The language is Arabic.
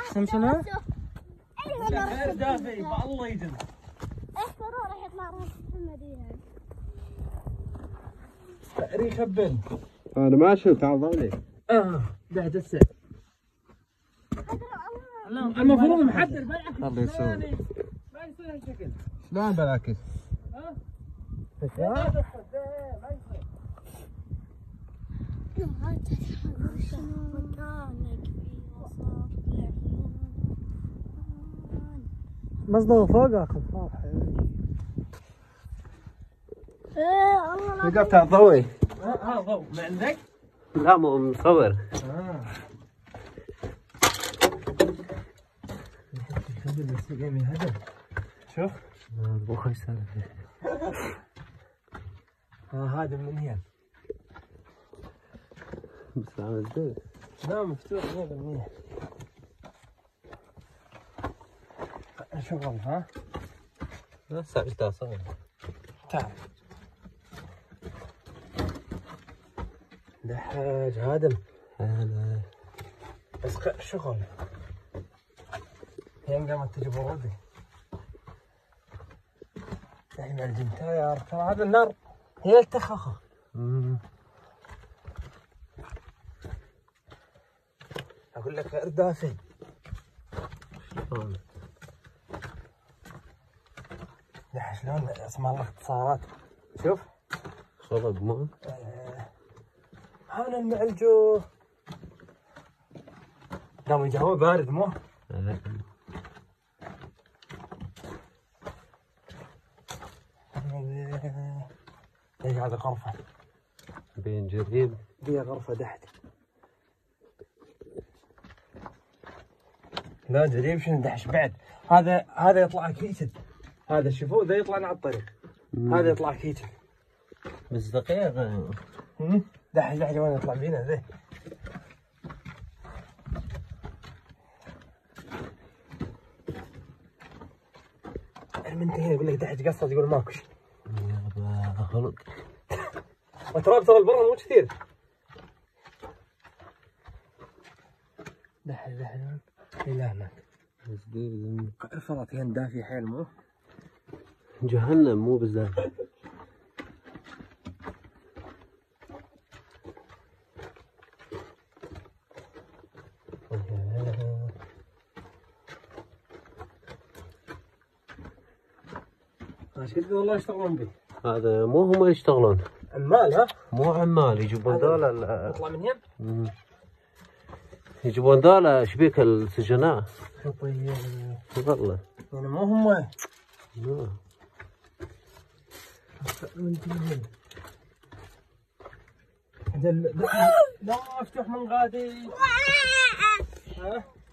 اسم شنو؟ غير دافئ فالله يدن. راح يطلع راس محمدية. ريخ بن. انا ما شفت عضلي. بعد السعر. المفروض محدد بالعكس. الله يسوي. ما يصير هالشكل. شلون بالعكس؟ مصدر فوق اخذ وقفت على الضوء. ها ضوء ما عندك؟ لا مو مصور. شوف مو خوش سالفه. هذا من هنا. بس عامل زين. لا مفتوح 100%. شغل ها؟ لا سالفته صغير. تعال. دحاج هادم. هلا. بس شغل. هي قامت تجي برودي. دحين الجنتاير ترى هذا النار هي التخخة. اقول لك غير دافئ. دحين شلون اسمع الله اختصارات. شوف. صدق مو؟ هذا المعلجو. دام الجو بارد مو؟ ايش هذا غرفة؟ بين جريب. بيها غرفة تحت. لا جريب شنو دحش بعد؟ هذا يطلع كيتن. هذا شوفوه ذا يطلع على الطريق. هذا يطلع كيتن. بس دقيقة. دحش وين يطلع بينا ذا؟ المنتهي يقول لك دحش قصد يقول ماكوش. يابا غلط. وتراب ترى برا مو كثير. دحش إلى هناك. الفضاء كان دافي حيل مو؟ جهنم مو بالزاف. ايش قلت والله يشتغلون به؟ هذا مو هم يشتغلون. عمال ها؟ مو عمال يجيبون ذولا. يطلع من هنا؟ يجيبون ذولا شبيك السجناء. طيب. والله. يعني مو هم. لا. لا مفتوح من غادي. ها؟